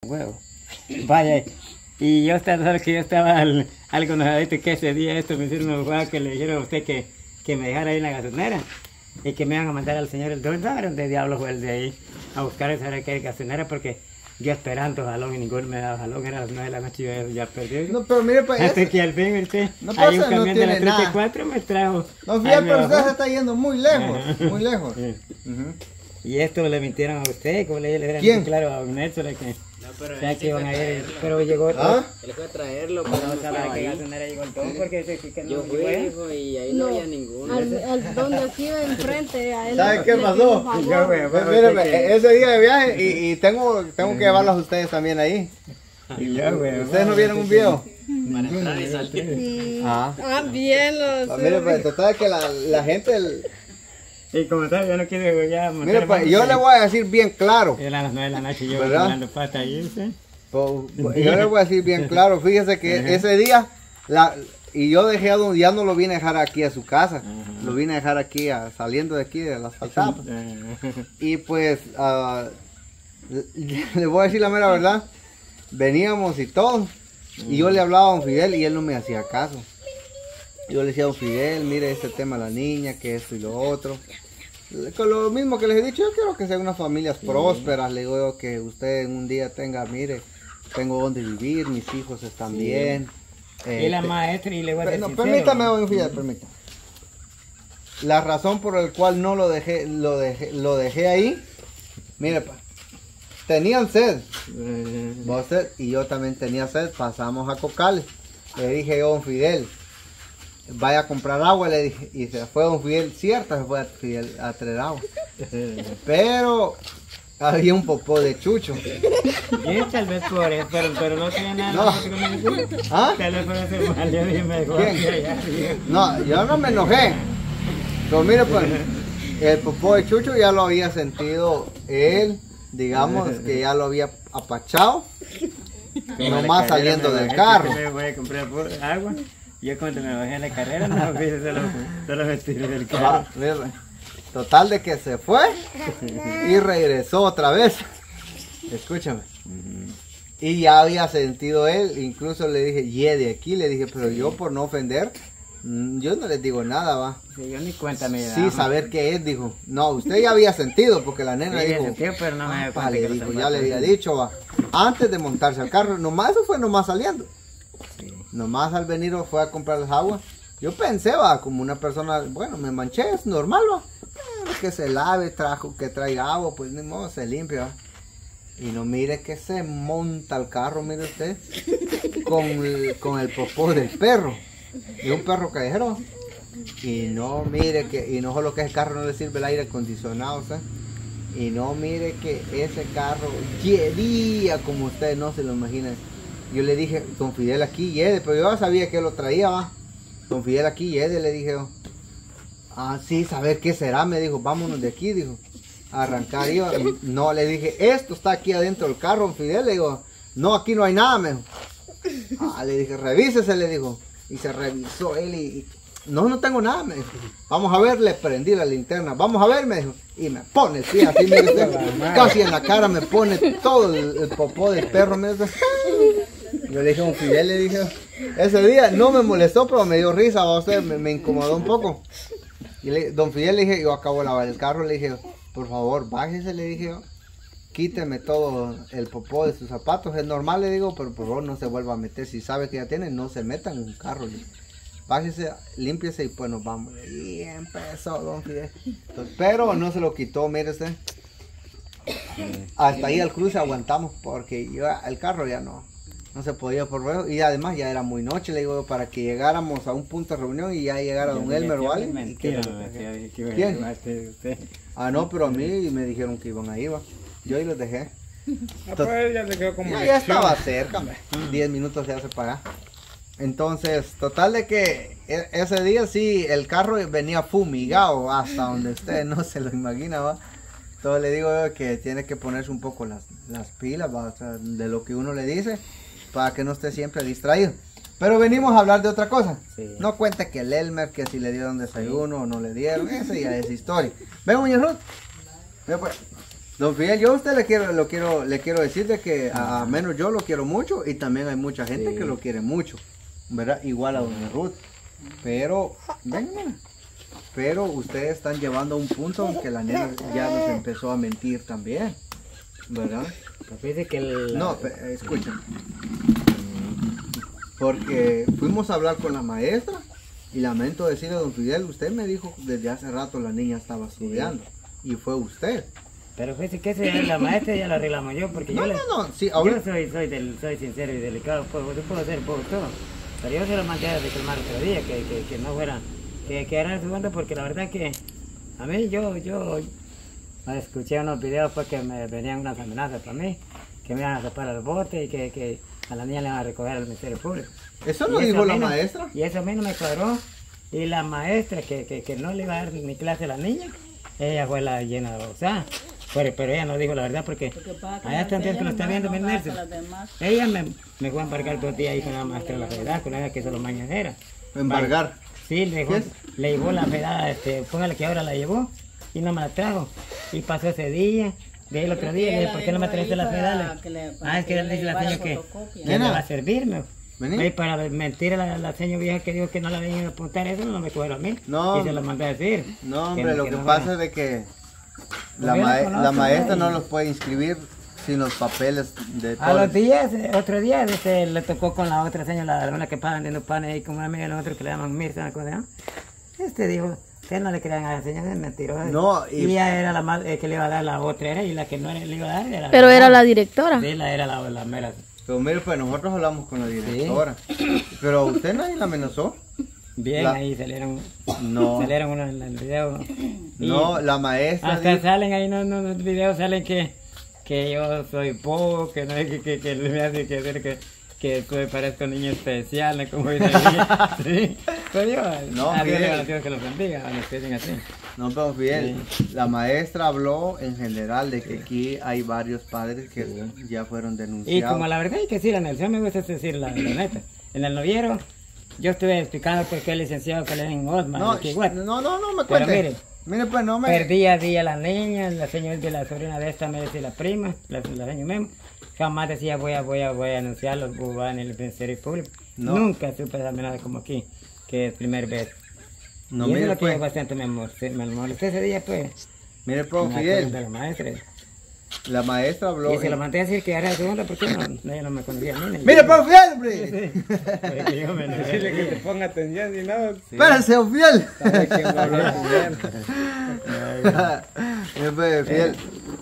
huevo. Vaya, y yo estaba algo enojadito que ese día esto me hicieron un juego que le dijeron a usted que me dejara ahí en la gasolinera y que me iban a mandar al señor el don. ¿Dónde diablo fue el de ahí a buscar esa gasolinera? Porque yo esperando jalón y ninguno me daba jalón, era las 9 de la noche y yo ya perdí. No, pero mire, pues. Hasta que al fin, usted, no hay un pasa, camión no de la tiene 34 me trajo. No, fíjate, pero usted se está yendo muy lejos, muy lejos. Y esto le mintieron a usted, como le hubieran ¿Quién? dicho claro a un Néstor, que No, pero ya que iban a ir, pero llegó otro. ¿Ah? él fue a traerlo, pero No no sabía estaba que ahí. gasolinera llegó el don, porque que no Yo fui, llegó. hijo, y ahí no había ninguno. Al donde aquí iba enfrente, a él. ¿Sabe qué le pasó? pido un favor. Yo, güey, Pues mire, pues, ese día de viaje y tengo que llevarlos a ustedes también ahí. Y yo, güey, ¿Ustedes no vieron un video? Para entrar y salir. Sí. Ah. Ah, bien, Pues mire, pues total que la gente... Y como tal, yo no quiero ya montar. Mire, pues más, yo le voy a decir bien claro. Eran las 9 de la noche y yo ¿Verdad? volando pata ahí, ¿sí? Yo le voy a decir bien claro. Fíjese que ese día... Y yo dejé a don, ya no lo vine a dejar aquí a su casa. Lo vine a dejar aquí, saliendo de aquí, de las asfaltadas. Y pues... le voy a decir la mera verdad. Veníamos y todo. Y yo le hablaba a don Fidel y él no me hacía caso. Yo le decía a don Fidel, mire este tema de la niña, que esto y lo otro. Con lo mismo que les he dicho, yo quiero que sean unas familias prósperas. Le digo yo que usted en un día tenga, mire, tengo donde vivir, mis hijos están bien. Y la maestra, y le voy a decir No, sincero, permítame, don Fidel, permítame. La razón por la cual no lo dejé ahí, mire, tenían sed. Y yo también tenía sed, pasamos a Cocales. Le dije yo a don Fidel, vaya a comprar agua, le dije, y se fue don Fidel, cierto, se fue Fidel a traer agua. Pero había un popó de chucho. Y tal vez por eso, pero no tenía nada. No. Más que me decía. ¿Ah? Tal vez por eso mal, yo dije, me dejó ¿Quién? aquí allá. No, yo no me enojé. Pero mire, pues, el popó de chucho ya lo había sentido él, digamos, que ya lo había apachado. Nomás saliendo del carro. Me voy a comprar agua. Yo cuando me bajé a la carrera, no, fíjese, solo me tiré del carro. Ah, mire, total de que se fue y regresó otra vez. Escúchame. Y ya había sentido él, incluso le dije, de aquí, le dije, pero yo por no ofender, yo no les digo nada, va. Sí, yo ni cuenta me daba. Sí, saber qué es, dijo. No, usted ya había sentido, porque la nena Sí, dijo, había sentido, pero no me había cuenta le que dijo, los ya le había zapatos- dicho, va. Antes de montarse al carro, nomás eso fue nomás saliendo. Sí. Nomás al venir fue a comprar las aguas. Yo pensé, va, como una persona, bueno, me manché, es normal, va. Que se lave, que traiga agua, pues ni modo, se limpia, va. Y no mire que se monta el carro, mire usted, con el popó del perro, de un perro callejero. Y no mire que, y no solo que ese carro no le sirve el aire acondicionado, ¿sabes? Y no mire que ese carro hiedía como ustedes no se lo imaginan. Yo le dije, don Fidel aquí hiede, pero yo ya sabía que lo traía, va. Don Fidel aquí hiede, le dije yo. Ah, sí, saber qué será, me dijo, vámonos de aquí, dijo. A arrancar yo. No, le dije, esto está aquí adentro del carro, don Fidel, le digo. No, aquí no hay nada, me dijo. Ah, le dije, revísese, le dijo. Y se revisó él y no tengo nada, me dijo. Vamos a ver, le prendí la linterna. Vamos a ver, me dijo. Y me pone, sí, así me dice, casi en la cara me pone todo el popó del perro, me dice. Yo le dije a don Fidel, le dije, ese día no me molestó, pero me dio risa, a usted me incomodó un poco. Y don Fidel le dije, yo acabo de lavar el carro, le dije, por favor, bájese, le dije yo. Quíteme todo el popó de sus zapatos, es normal, le digo, pero por favor no se vuelva a meter. Si sabe que ya tiene, no se meta en un carro. Bájese, límpiese y pues nos vamos. Y empezó don Fidel. Entonces, pero no se lo quitó, mire usted. Hasta ahí al cruce aguantamos porque el carro ya no se podía por ruedo. Y además ya era muy noche, le digo, para que llegáramos a un punto de reunión y ya llegara don Elmer, ¿vale? Mentira, ¿Quién? Usted. Ah, no, pero a mí me dijeron que iban ahí, va. Yo ahí los dejé. Pues ya te quedó como Ya estaba cerca, 10 minutos se hace para allá. Entonces, total de que ese día sí, el carro venía fumigado hasta donde usted no se lo imagina, va. Entonces le digo yo que tiene que ponerse un poco las pilas, va, o sea, de lo que uno le dice, para que no esté siempre distraído. Pero venimos a hablar de otra cosa. Sí. No cuente que el Elmer, que si le dieron desayuno o no le dieron, esa ya es historia. Ven, doña Ruth. Ve pues. Don Fidel, yo a usted le quiero decir de que a menos yo lo quiero mucho y también hay mucha gente que lo quiere mucho, ¿verdad? Igual a doña Ruth. Pero, venga, pero ustedes están llevando a un punto en que la nena ya nos empezó a mentir también, ¿verdad? Pues fíjese que No, escuchen. Porque fuimos a hablar con la maestra y lamento decirle a don Fidel, usted me dijo desde hace rato la niña estaba estudiando y fue usted. Pero fíjese que la maestra ya la arreglamos yo, porque No, yo, sí, yo ahorita. soy sincero y delicado, yo puedo hacer poco todo. Pero yo se lo mandé a reclamar otro día, que no fuera, que era su onda, porque la verdad que a mí yo escuché unos videos pues que me venían unas amenazas para mí, que me iban a tapar el bote y que a la niña le iban a recoger al Ministerio Público. Eso lo Y dijo a la mí no- maestra. Y eso a mí no me cuadró. Y la maestra que no le iba a dar ni clase a la niña, ella fue la llena de sea, pero ella no dijo la verdad porque allá están que lo está viendo, mi Nelson. Ella me fue a embargar 2 días ahí con la maestra de la federal, con ella que solo mañanera. Embargar. Sí, le ¿Qué es? llevó la federal, póngale que ahora la llevó y no me la trajo. Y pasó ese día, de ahí el otro día, le dije, ¿por qué no me trajiste la federal? Es que él dice la señora que Nena. le va a servirme. Vení. Y para mentir a la señora vieja que dijo que no la venían a apuntar, eso no me cuadra a mí. No. Y se lo mandé a decir. No, hombre, lo que no pasa fuera. es de que Pues yo la conozco, la maestra ¿no? no los puede inscribir sin los papeles de A los todos. días, otro día, le tocó con la otra señora, la que paga vendiendo panes ahí con una amiga de nosotros que le llaman Mirza, ¿no? ¿Cómo se llama? Dijo, ustedes no le crean a la señora, es mentirosa. No, y ella era la más, que le iba a dar la otra era, y la que no le iba a dar era Pero era la directora. Sí, era la mera. Pero mire, pues nosotros hablamos con la directora. Pero usted nadie la amenazó. Bien, La- ahí salieron No. unos en el video. Y No, la maestra hasta dijo- salen ahí, no, los videos salen que yo soy poco, que no es que me hace que ver que soy, parezco niño especial, ¿no? Como dice ella. Sí, soy yo. No, a Dios le Fidel. va a Dios que los bendiga, a los que dicen así. No, pero Fidel, la maestra habló en general de que aquí hay varios padres que ya fueron Y denunciados. como la verdad es que sí, la Nelson me gusta decir la neta. En el noviero, yo estuve explicando por qué el licenciado que le en Osman, No, aquí, bueno, no me Pero cuente. mire, Mire, pues no me... perdí a día la niña, la señora de la sobrina de esta me decía la prima, la señora mismo. Jamás decía voy a anunciarlo en el Ministerio Público. No. Nunca supe esa amenaza como aquí, que es primer vez. No, y eso es mire, lo que pues, yo bastante me molesté ese día, pues. mire, pues, me acuerdo de Fidel, la maestra. la maestra habló... Y se lo mandé a decir que era segunda porque ella no me conocía a mí. Mire, pues, Fidel, hombre. Porque yo me Decirle que te ponga atención y no. Espérense, Fidel. Sabe que no habla con él. Mire, pues, Fidel.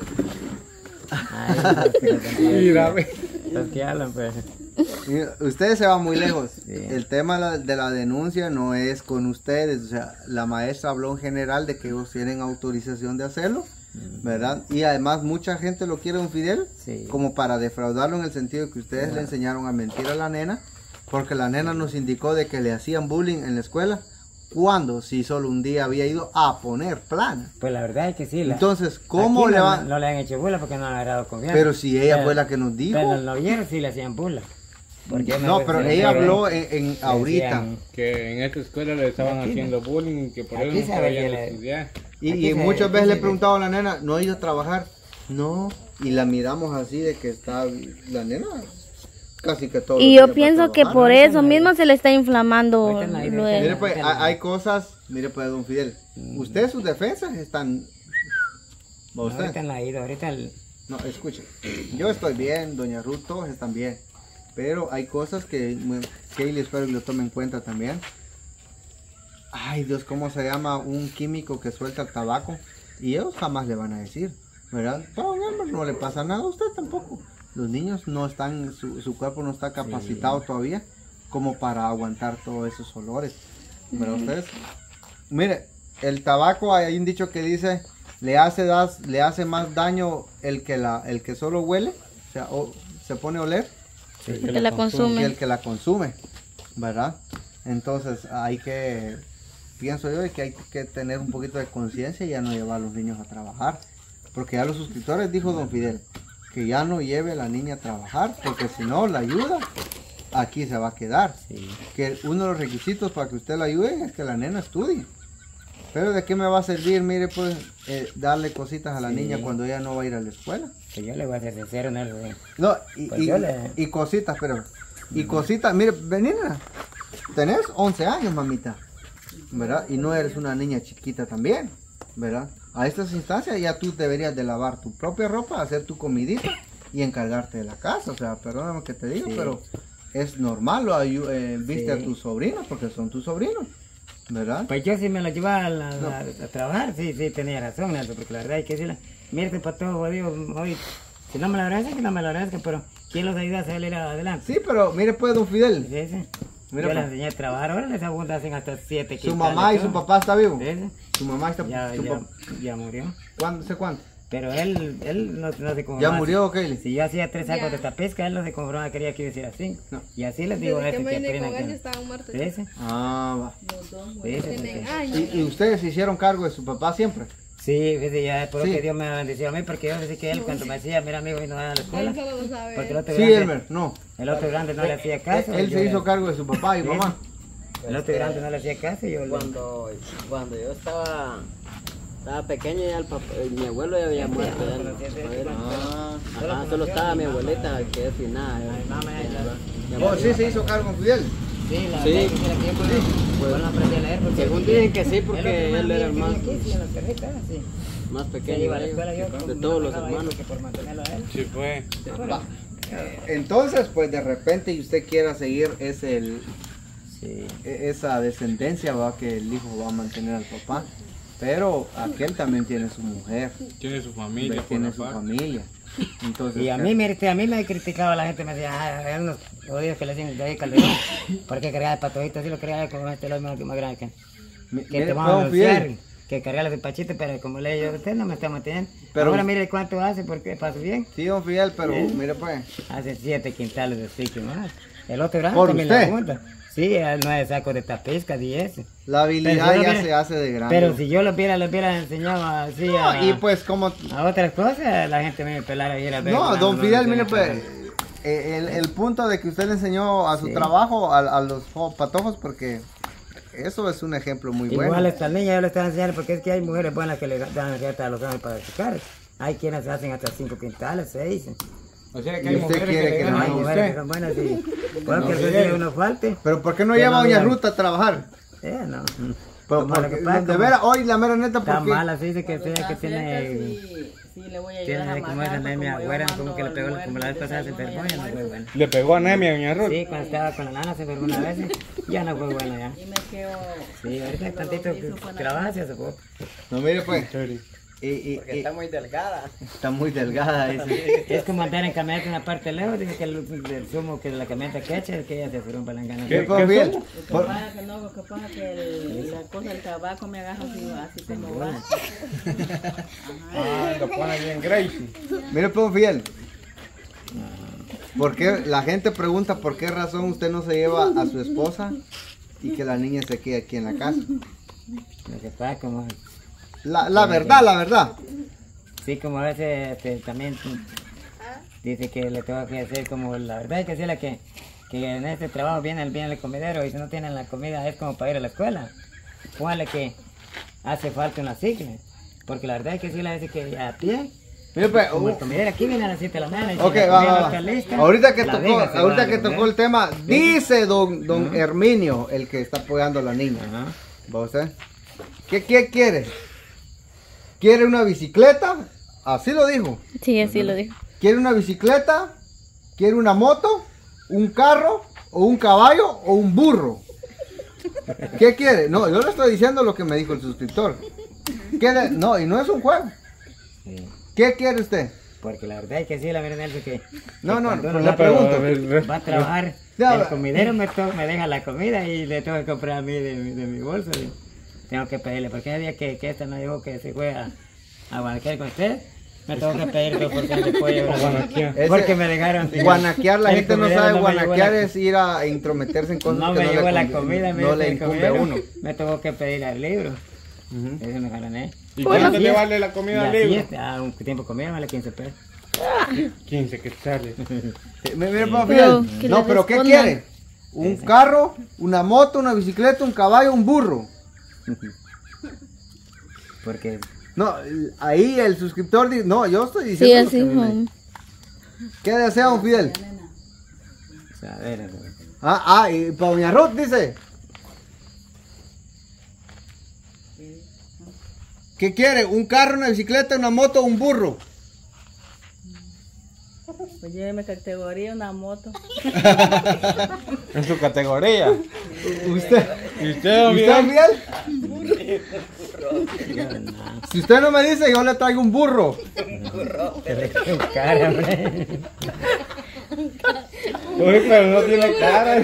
Mira, ve. Los que hablan, pues. Mira, ustedes se van muy lejos. Sí. El tema de la denuncia no es con ustedes. O sea, la maestra habló en general de que ellos tienen autorización de hacerlo, ¿verdad? Y además mucha gente lo quiere, don Fidel, Sí. como para defraudarlo en el sentido de que ustedes le enseñaron a mentir a la nena, porque la nena nos indicó de que le hacían bullying en la escuela, cuando si solo un día había ido a poner plana. Pues la verdad es que sí. Entonces, ¿cómo aquí le no, van? no le han hecho burla porque no han agarrado confianza. Pero si ella Pero- fue la que nos dijo. Pero en el noviero sí le hacían burla. Porque yo me No, acuerdo pero que ella le habló en ahorita. decían, Que en esta escuela le estaban Aquí no. haciendo bullying y que por eso Aquí no sabe estaba que yendo a le- estudiar. Y Aquí muchas se- veces le aquí se- preguntaba a la nena, ¿no ha ido a trabajar? No, y la miramos así de que está la nena casi que todo. Y yo pienso que por ahorita eso no hay- mismo se le está inflamando ahorita no hay- lo Mire de... pues, hay cosas, mire pues, don Fidel, usted sus defensas están... no, ¿Va usted? ahorita no ha ido, ahorita No, escuche, yo estoy bien, doña Ruth, todos están bien, pero hay cosas que Kaylee espero que lo tome en cuenta también. Ay Dios, ¿cómo se llama un químico que suelta el tabaco? Y ellos jamás le van a decir, ¿verdad? No, no le pasa nada a usted tampoco. Los niños no están, su cuerpo no está capacitado todavía como para aguantar todos esos olores, ¿verdad ustedes? Mire, el tabaco, hay un dicho que dice, le hace más daño el que solo huele, o sea, se pone a oler, que la que consume. el que la consume, ¿verdad? Entonces pienso yo que hay que tener un poquito de conciencia y ya no llevar a los niños a trabajar, porque ya los suscriptores dijo don Fidel, que ya no lleve a la niña a trabajar, porque si no la ayuda, aquí se va a quedar. sí. Que uno de los requisitos para que usted la ayude es que la nena estudie. Pero ¿de qué me va a servir, mire, pues, darle cositas a la Sí. niña cuando ella no va a ir a la escuela? Que yo le voy a ser sincero, no le No, Pues yo le- y cositas, pero, y cositas, mire, venina, tenés 11 años, mamita, ¿verdad? Y no eres una niña chiquita también, ¿verdad? A estas instancias ya tú deberías de lavar tu propia ropa, hacer tu comidita y encargarte de la casa, o sea, perdóname que te digo, Sí. pero es normal, viste Sí. a tus sobrinos, porque son tus sobrinos, ¿verdad? Pues yo sí me lo llevaba a trabajar, sí, tenía razón, Nelson, porque la verdad es que sí, mire ese patojo, digo, hoy, si no me lo agradezco, que no me lo agradezco, pero ¿quién los ayuda a salir adelante? Sí, pero mire pues, don Fidel, Sí, sí. Mira, Yo les pues. enseñé a trabajar, ahora les abunda, hacen hasta 7 su mamá y su papá está vivo, Sí, sí. su mamá está, Ya, su ya, papá- ya murió. ¿cuándo, sé cuánto? Pero él no sé cómo ¿Ya más. murió, Kaylee? Si yo hacía 3 sacos de tapizca, él no se conformaba, quería que yo hiciera 5. No. Y así les digo a Desde que este me vine apenas con él ya que... estaban muertos. Sí, sí. Ah, va. Los dos Sí, muertos. sí, sí, Tienen sí. años. ¿Y ustedes se hicieron cargo de su papá siempre? Sí, fíjate, ya es por Sí. que Dios me ha bendecido a mí, porque yo decía que él cuando me decía, mira amigo, y no va a la escuela, Él solo lo sabe. porque el otro, Sí, grande, Elmer, no. el otro grande no le hacía caso. Él yo se le- hizo cargo de su papá y Sí. mamá. El otro grande no le hacía caso y yo le... Cuando yo estaba pequeño ya mi abuelo ya había muerto. Ya no, ajá, solo estaba mi abuelita que es sin nada. Oh, sí, se hizo cargo con Fidel. Sí, la Sí. verdad es que era tiempo, pues no aprendí a leer, porque... Según dicen que sí, el porque otro él hermano era el mío más, que vivía aquí, sí, en las carretas, sí. más Se pequeño iba a la de escuela yo, ellos, de todos los hermanos. Que por mantenerlo a él. Sí, fue. Va. Entonces, pues de repente y usted quiera seguir Sí. esa descendencia, va, que el hijo va a mantener al papá. Pero aquel también tiene su mujer, Tiene su familia, por tiene la su parte. familia. Entonces, Y a mí, mire, a mí me criticaba la gente, me decía, hay unos odios que le decían de ahí Calderón, porque cargaba el patojito, así lo cargaba con este lo más grande que mire, te van a Juan Fidel, anunciar, que cargaba el pachito, pero como le digo, usted no me está manteniendo. Pero- Ahora mire cuánto hace, porque pasó bien. sí, don Fidel, pero Sí. mire pues, Hace 7 quintales de sticky más. El otro grande ¿Por también usted? le junta. Sí, 9 sacos de tapizca, 10. la habilidad Pero si yo ya lo se hubiera- hace de grande. Pero si yo les hubiera enseñado así No, y pues como... a otras cosas, la gente me pelara y ir a ver. No, don Fidel, mire pues, pues. el punto de que usted le enseñó a su Sí. trabajo a los patojos, porque eso es un ejemplo muy Igual bueno. esta niña yo le estaba enseñando porque es que hay mujeres buenas que le dan reta a los hombres para sacar. Hay quienes hacen hasta 5 quintales, 6. O sea que ¿Y hay usted mujeres quiere que que le no ganan Hay a mujeres que usted. son buenas y porque eso sí uno falte. Pero ¿por qué no Que lleva a no doña vean. Ruta a trabajar? No. Pero Como lo porque, que pasa, de como veras, hoy la mera neta, está ¿por qué? mala, se dice que sea que Está tiene... cerca, sí, le voy a ayudar Tiene a como esa matar, anemia como yo güera, mando como que le pegó, almuerzo, como la vez pasada se desayuno y enfermó, ya no fue almuerzo. buena. Le pegó anemia, doña Ruth. Sí, cuando estaba con la nana se enfermó una vez, ya no fue buena ya. Y me quedo... Sí, ahorita tantito trabaja se hace No, mire pues, Serio. Está muy delgada. está muy delgada ese. Es como andar en camioneta en una parte lejos, dice que el zumo que de la camioneta que echa es que ella se fueron para la gana. ¿Qué, ¿Qué Fidel? Lo que pasa que no, lo que pasa que la cosa del tabaco me agarra así como va. Ah, lo pone bien Gracie. Mire pues, Fidel. ¿Por qué la gente pregunta por qué razón usted no se lleva a su esposa y que la niña se quede aquí en la casa? Lo que pasa como... La verdad. Sí, como a veces también dice que le tengo que hacer como... La verdad es que sí, que en este trabajo viene el comedero y si no tienen la comida es como para ir a la escuela. Póngale que hace falta una cicla. Porque la verdad es que sí, la dice que a pie... Mire pues, Como el comedero aquí viene a las 7 de la mañana. y si ok, la va, comida va, no va. está lista, Ahorita que la tocó, deja, se va ahorita a que comer. tocó el tema, dice don Herminio, el que está apoyando a la niña. Ajá. ¿Va usted? ¿Qué quiere? ¿Quiere una bicicleta? Así lo dijo. Sí, así lo dijo. ¿Quiere una bicicleta? ¿Quiere una moto? ¿Un carro? ¿O un caballo? ¿O un burro? ¿Qué quiere? No, yo le estoy diciendo lo que me dijo el suscriptor. No, y no es un juego. Sí. ¿Qué quiere usted? Porque la verdad es que sí, la verdad es que... No, no, cuando no, uno le va- pregunto. va a trabajar, Ya, el va. comidero me deja la comida y le tengo que comprar a mí de mi bolsa. Y tengo que pedirle, porque el día que esta me dijo que se fue a Guanaquear con usted, me tengo que pedir 2 porciones de pollo. A Guanaquear. Ese- Porque me dejaron... Guanaquear, la el gente no comidero sabe, me guanaquear llevó es ir a intrometerse en cosas No que me llevó la convi- comida, me no dice le el incumbe a comidero, uno. me tengo que pedir el libro. Ujú. Eso me gané. ¿Y Bueno, cuánto sí le es- vale la comida al y así libro? es, a un tiempo comida vale 15 pesos. 15 quetzales. Mire, papá, Pero Fidel. que No, le pero ¿qué respondan. quiere? ¿Un carro, una moto, una bicicleta, un caballo, un burro? Porque No, ahí el suscriptor dice, no, yo estoy Sí, diciendo. así, lo que a mí me- home. ¿Qué desea, don Fidel? o sea, a ver, Y para doña Ruth dice. ¿Qué quiere? ¿Un carro, una bicicleta, una moto o un burro? Pues lléveme categoría una moto. En su categoría. ¿Usted? ¿Y usted, don ¿Usted, Miguel? Fidel? Si usted no me dice, yo le traigo un burro. que le quede cara, hombre. Uy, pero no tiene cara.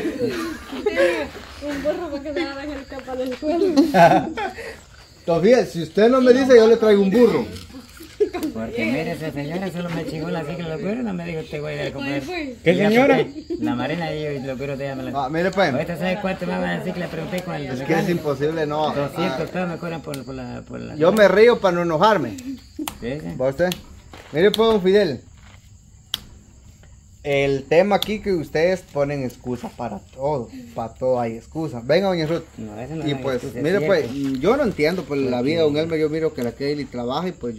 Don Fidel, si usted no me dice, yo le traigo un burro. Porque mire, esa señora solo me chingó la cicla de los cueros, no me dijo te voy a ir a comer. ¿Qué señora? La Marina y los cueros de ella me la... Mire pues, Ahorita sabes cuánto me van a decir que le pregunté con el es que es imposible, no. 200, todos me cobran por la... Yo me río para no enojarme. Sí, sí. ¿Va usted? Mire pues, don Fidel. El tema aquí que ustedes ponen excusa para todo hay excusa. Venga, doña Ruth. No, eso no Y es pues, excusa, es mire pues, cierto. yo no entiendo pues la vida de don Elmer, yo miro que la Kelly trabaja y pues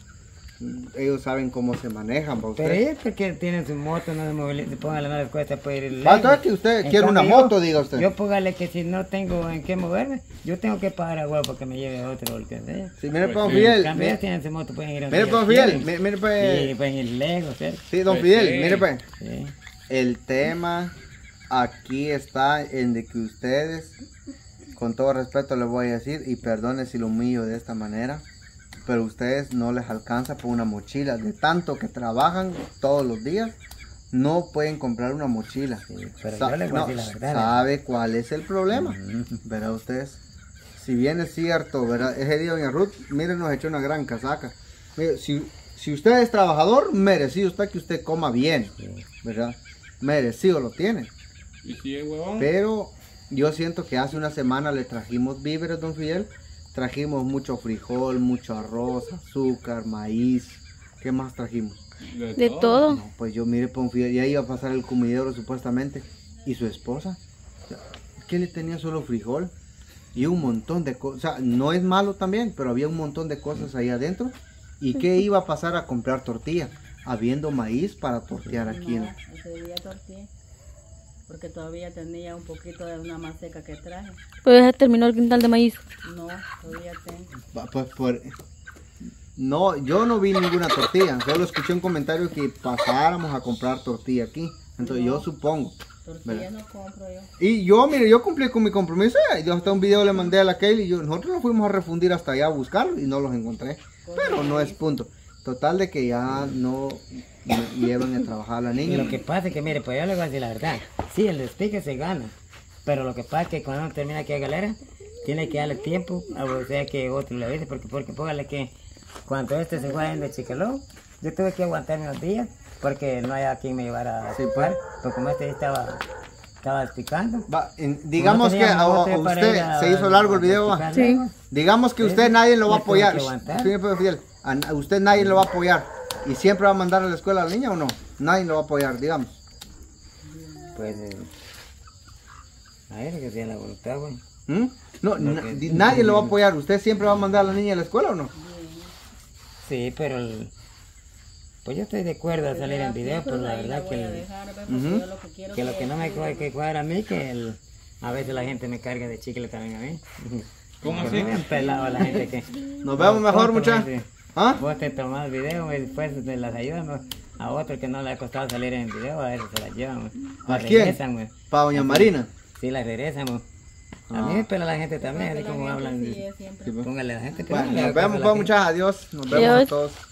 ellos saben cómo se manejan, ¿va Pero usted? ellos porque tienen su moto, no se movilizan, póngale, no les cuesta poder ir Falta lejos. que usted En quiere una cambio, moto, diga usted. Yo póngale que si no tengo en qué moverme, yo tengo que pagar a huevo para que me lleve a otro o el que sea. Sí, mire pues, don En Fidel. cambio, ellos Mire tienen su moto, pueden ir a pues, don Fidel, mire Y pues. pueden ir lejos, ¿cierto? Sí, don Pues Fidel, sí. mire pues. Sí. El tema aquí está en de que ustedes, con todo respeto les voy a decir, y perdone si lo humillo de esta manera, pero ustedes no les alcanza por una mochila. De tanto que trabajan todos los días, no pueden comprar una mochila. Sí, pero yo les voy a decir la verdad. ¿Sabe cuál es el problema? Verá ustedes. Si bien es cierto, ¿verdad? Ese día doña Ruth, miren, nos echó una gran casaca. Mire, si usted es trabajador, merecido está que usted coma bien, ¿verdad? Merecido lo tiene. ¿Y si es huevón? Pero yo siento que hace una semana le trajimos víveres, don Fidel. Trajimos mucho frijol, mucho arroz, azúcar, maíz. ¿Qué más trajimos? De todo. No, pues yo mire, don Fidel, ya iba a pasar el comidero supuestamente. ¿Y su esposa? ¿Qué le tenía? Solo frijol. Y un montón de cosas. O sea, no es malo también, pero había un montón de cosas ahí adentro. ¿Y qué iba a pasar a comprar tortilla? Habiendo maíz para tortear aquí en No, ese día tortilla. Porque todavía tenía un poquito de una maseca que traje. Pues ya terminó el quintal de maíz. No, todavía tengo. Pues no, yo no vi ninguna tortilla, solo escuché un comentario que pasáramos a comprar tortilla aquí, entonces yo supongo. Tortilla ¿verdad? no compro yo. Y yo, mire, yo cumplí con mi compromiso, yo hasta un video le mandé a la Kelly, nosotros nos fuimos a refundir hasta allá a buscarlo y no los encontré, pero no es punto. Total de que ya no llevan a trabajar a la Y niña. lo que pasa es que, mire, pues yo le voy a decir la verdad. Sí, el despique se gana. Pero lo que pasa es que cuando uno termina aquí a galera, tiene que darle tiempo a o sea que otro le avise. Porque póngale que cuando este se fue de Chicaló, yo tuve que aguantarme unos días porque no había quien me llevara a Sí, chupar. Porque como este estaba despicando. Digamos que a usted se hizo largo el video, va. Sí. Digamos que usted Sí, nadie lo va a ya tuve que apoyar. aguantar. Sí, pero Fidel, a usted nadie lo va a apoyar. ¿Y siempre va a mandar a la escuela a la niña o no? Nadie lo va a apoyar, digamos. Pues, a ver, que sea la voluntad, güey. ¿Mm? No, No, que- nadie lo va a apoyar. ¿Usted siempre va a mandar a la niña a la escuela o no? Sí, pero pues yo estoy de acuerdo a salir en video, pero la verdad que que lo que no me que cuadra a mí, que a veces la gente me carga de chicle también a mí. ¿Cómo Porque así? me han pelado a la gente que... Nos vemos mejor, muchachos. ¿Ah? Vos te tomás video y después te las ayudas, ¿no? A otro que no le ha costado salir en video, a veces se las llevan, güey. ¿A Las quién? regresan, güey. Para doña Marina. Sí, las regresan, güey. A mí me pela la gente también, así como hablan. Póngale a la gente. pero Bueno, no le nos haga caso a vemos la pues, gente. muchachos. Adiós. Nos vemos Adiós. a todos.